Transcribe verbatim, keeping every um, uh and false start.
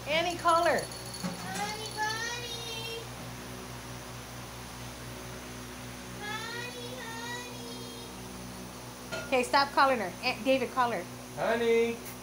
Annie, call her. Honey bunny. Honey, honey. Okay, stop calling her. Aunt David, call her. Honey.